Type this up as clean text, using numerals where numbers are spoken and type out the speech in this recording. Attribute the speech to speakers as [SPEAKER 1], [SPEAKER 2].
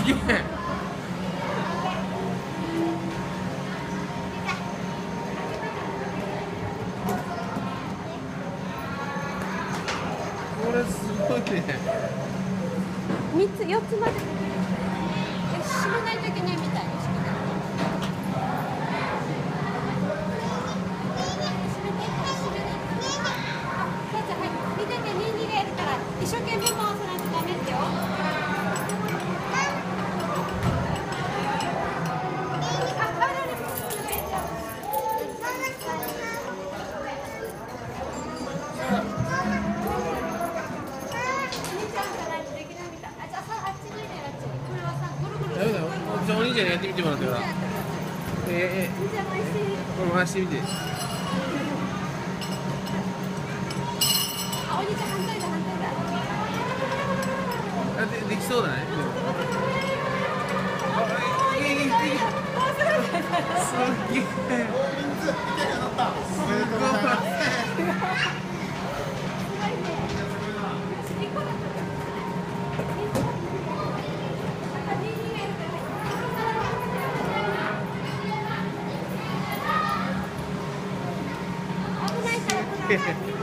[SPEAKER 1] げえ。これすごいね。
[SPEAKER 2] 三つ四つまで。閉めないといけないみたい。一生懸命回さないとダメですよ。
[SPEAKER 1] ダメだよ。じゃあお兄ちゃんにやってみてもらってから。これ回してみて。
[SPEAKER 2] お兄ちゃん反対だ反対だ。
[SPEAKER 1] できそうだね。すげえ。
[SPEAKER 3] おめでとうございます。
[SPEAKER 2] 危ないから。